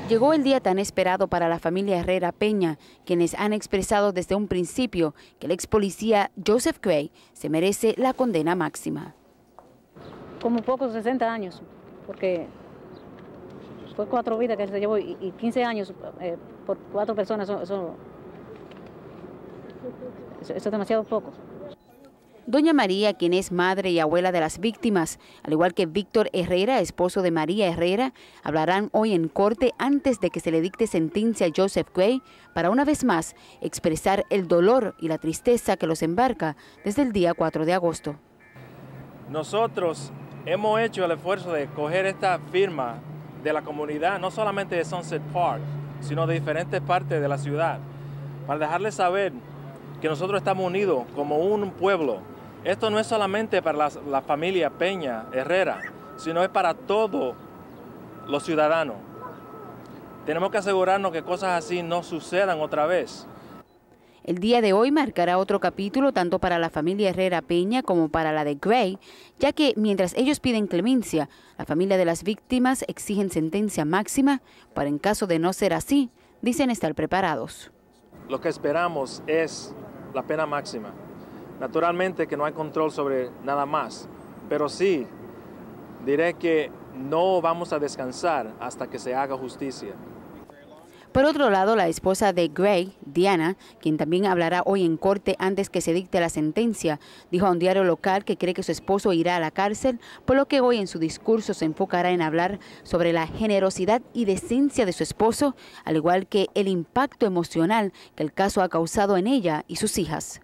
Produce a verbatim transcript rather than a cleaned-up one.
Llegó el día tan esperado para la familia Herrera Peña, quienes han expresado desde un principio que el ex policía Joseph Gray se merece la condena máxima. Como pocos sesenta años, porque fue cuatro vidas que se llevó y, y quince años eh, por cuatro personas, eso, eso, eso es demasiado poco. Doña María, quien es madre y abuela de las víctimas, al igual que Víctor Herrera, esposo de María Herrera, hablarán hoy en corte antes de que se le dicte sentencia a Joseph Gray para una vez más expresar el dolor y la tristeza que los embarca desde el día cuatro de agosto. Nosotros hemos hecho el esfuerzo de coger esta firma de la comunidad, no solamente de Sunset Park, sino de diferentes partes de la ciudad, para dejarles saber que nosotros estamos unidos como un pueblo. Esto no es solamente para la, la familia Peña Herrera, sino es para todos los ciudadanos. Tenemos que asegurarnos que cosas así no sucedan otra vez. El día de hoy marcará otro capítulo tanto para la familia Herrera Peña como para la de Gray, ya que mientras ellos piden clemencia, la familia de las víctimas exigen sentencia máxima para, en caso de no ser así, dicen estar preparados. Lo que esperamos es la pena máxima. Naturalmente que no hay control sobre nada más, pero sí diré que no vamos a descansar hasta que se haga justicia. Por otro lado, la esposa de Gray, Diana, quien también hablará hoy en corte antes que se dicte la sentencia, dijo a un diario local que cree que su esposo irá a la cárcel, por lo que hoy en su discurso se enfocará en hablar sobre la generosidad y decencia de su esposo, al igual que el impacto emocional que el caso ha causado en ella y sus hijas.